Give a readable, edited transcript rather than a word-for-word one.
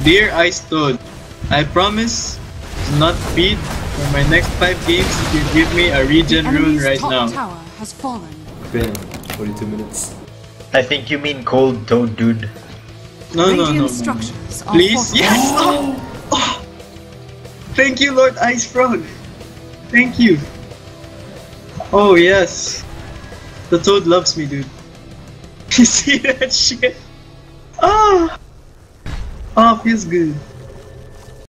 Dear Ice Toad, I promise to not feed for my next 5 games if you give me a regen rune right now. Tower has fallen. Bam, 42 minutes. I think you mean cold toad, dude. No. Structures are Please? fortified. Yes! Oh! Thank you, Lord Ice Frog. Thank you. Oh, yes. The Toad loves me, dude. You see that shit? Oh! Oh, feels good.